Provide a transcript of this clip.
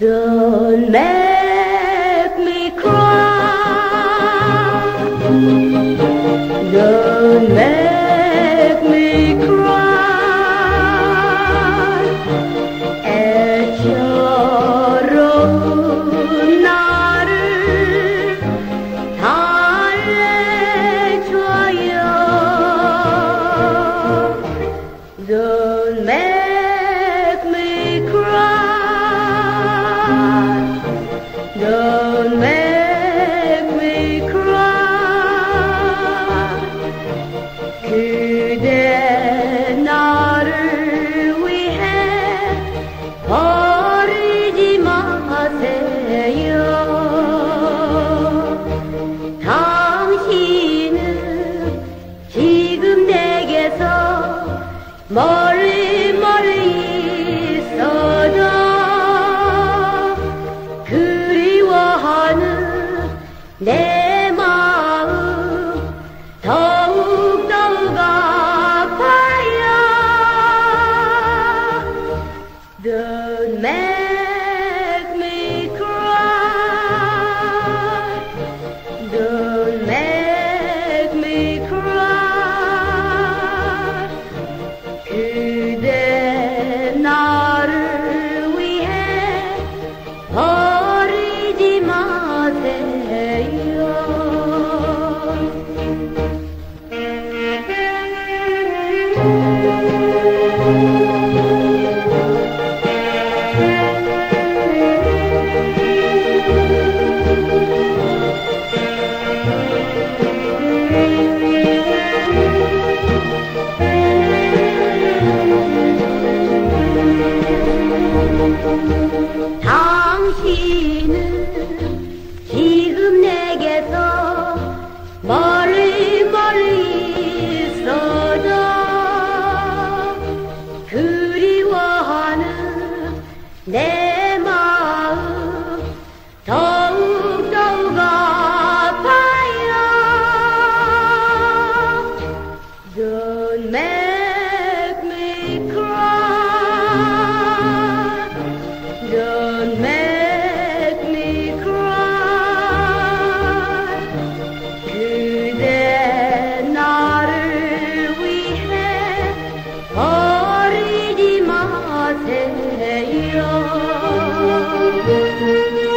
Don't make me cry. Don't make me cry. 애처로운 나를 달래줘요. Don't make me cry. Don't make me cry. 그대 나를 위해 버리지 마세요. 당신은 지금 내게서 멀리 있어도 그리워하는 내 마음 더욱 아파요. Don't make me cry. Don't make me cry. 그대 나를 위해 버리지 마세요. 당신은 지금 내게서 멀리 있어도 그리워하는 내 마음 더욱 아파요. Don't make me cry. Don't make me cry. 그대 나를 위해 버리지 마세요.